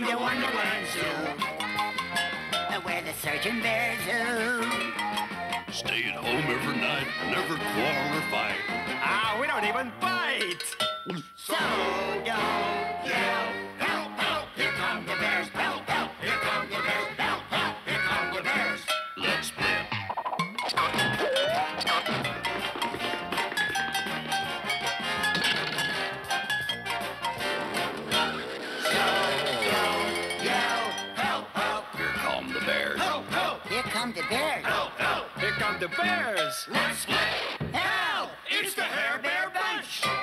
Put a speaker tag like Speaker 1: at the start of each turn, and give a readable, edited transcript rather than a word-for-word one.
Speaker 1: you Wonderland Zoo, where the surgeon bears who
Speaker 2: stay at home every night, never quarrel or fight.
Speaker 3: Ah, we don't even bite.
Speaker 1: So don't yell, help, help, here come the bears, help, help, here come the bears, help, help, here come the bears.
Speaker 2: Let's bet.
Speaker 1: Here come the bears.
Speaker 3: Help, help! Here come the bears.
Speaker 1: Let's split. Help!
Speaker 3: It's the Hair Bear Bunch.